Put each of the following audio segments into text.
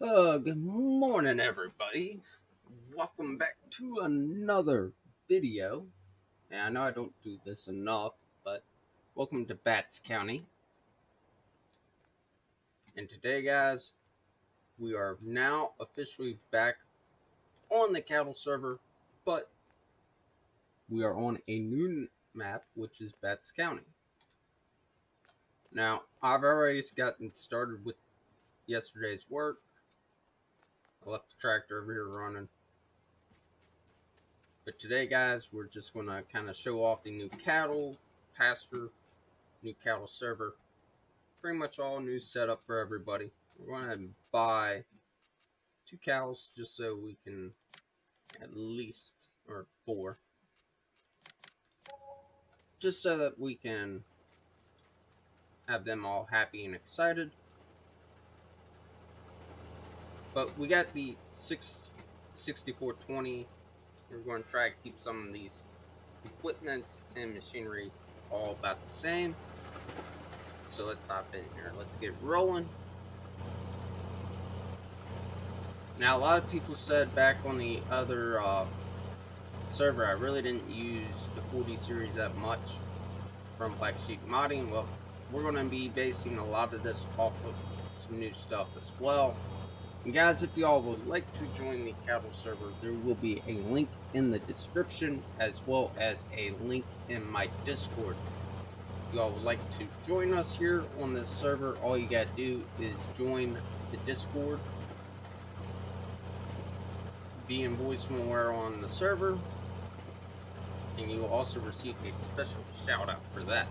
Good morning, everybody. Welcome back to another video. And I know I don't do this enough, but welcome to Bats County. And today, guys, we are now officially back on the cattle server, but we are on a new map, which is Bats County. Now, I've already gotten started with yesterday's work. I left the tractor over here running. But today, guys, we're just going to kind of show off the new cattle pasture, new cattle server, pretty much all new setup for everybody. We're going to buy 2 cows just so we can at least, or 4, just so that we can have them all happy and excited. But we got the 6420. We're going to try to keep some of these equipment and machinery all about the same. So let's hop in here. Let's get rolling. Now, a lot of people said back on the other server, I really didn't use the 40 series that much from Black Sheep Modding. Well, we're going to be basing a lot of this off of some new stuff as well. And guys, if y'all would like to join the cattle server, there will be a link in the description as well as a link in my Discord. If y'all would like to join us here on this server, all you got to do is join the Discord, be in voice when we're on the server, and you will also receive a special shout out for that.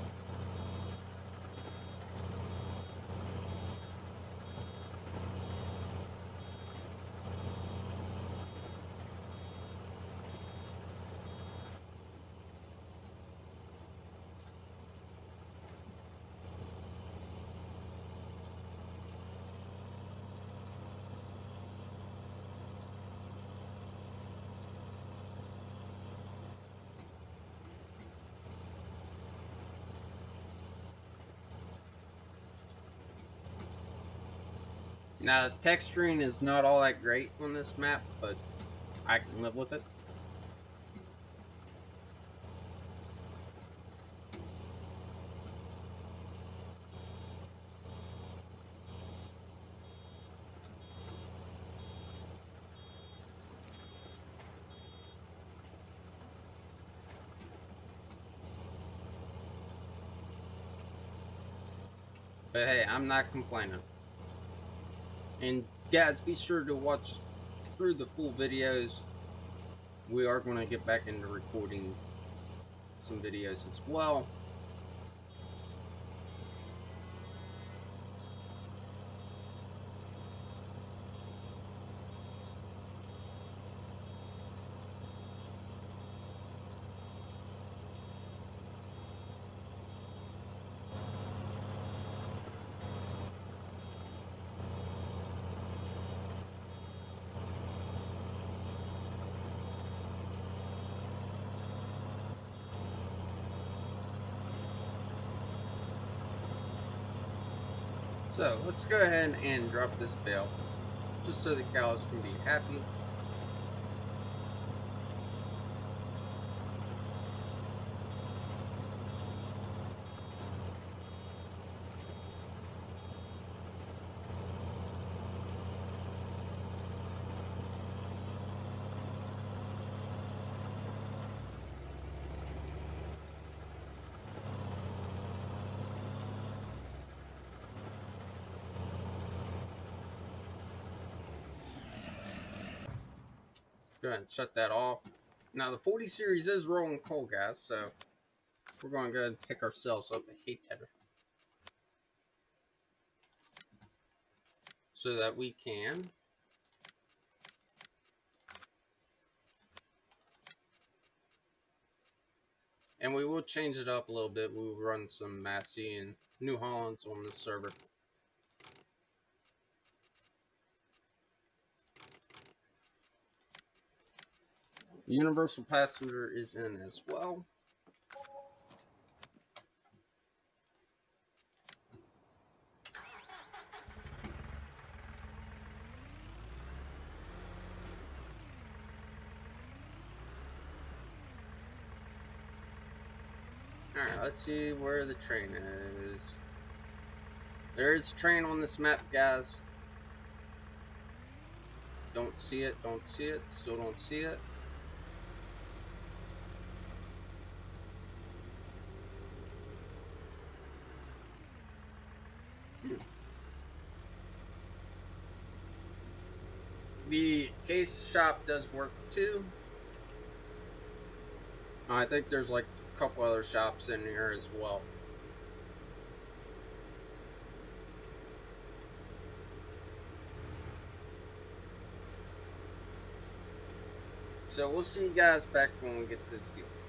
Now, the texturing is not all that great on this map, but I can live with it. But hey, I'm not complaining. And guys, be sure to watch through the full videos. We are going to get back into recording some videos as well. So let's go ahead and drop this bale, just so the cows can be happy. Go ahead and shut that off. Now the 40 series is rolling coal, guys, so we're going to go ahead and pick ourselves up a hay tedder so that we can and we will change it up a little bit. We will run some Massey and New Hollands on this server. Universal Passenger is in as well. Alright, let's see where the train is. There's a train on this map, guys. Don't see it, don't see it, still don't see it. The case shop does work too. I think there's like a couple other shops in here as well. So we'll see you guys back when we get to the field.